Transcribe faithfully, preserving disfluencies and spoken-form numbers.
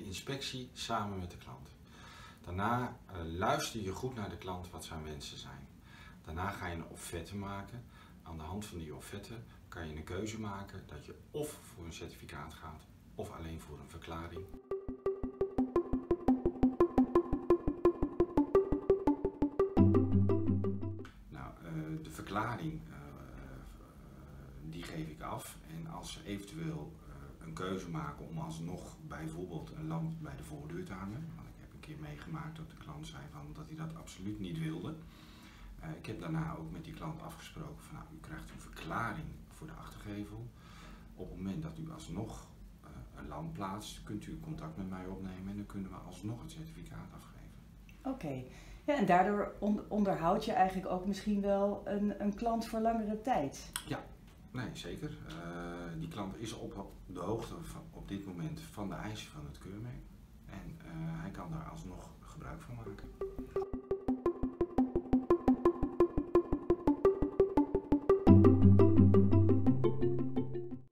inspectie samen met de klant. Daarna uh, luister je goed naar de klant wat zijn wensen zijn. Daarna ga je een offerte maken. Aan de hand van die offerte kan je een keuze maken dat je of voor een certificaat gaat of alleen voor een verklaring. Nou, uh, de verklaring uh, die geef ik af en als ze eventueel uh, een keuze maken om alsnog bijvoorbeeld een lamp bij de voordeur te hangen. Want ik heb een keer meegemaakt dat de klant zei van dat hij dat absoluut niet wilde. Uh, ik heb daarna ook met die klant afgesproken van nou, u krijgt een verklaring voor de achtergevel. Op het moment dat u alsnog uh, een lamp plaatst, kunt u contact met mij opnemen en dan kunnen we alsnog het certificaat afgeven. Oké, okay. Ja, en daardoor onderhoud je eigenlijk ook misschien wel een, een klant voor langere tijd. Ja, nee zeker. Uh, die klant is op de hoogte van, op dit moment van de eisen van het keurmerk en uh, hij kan daar alsnog gebruik van maken.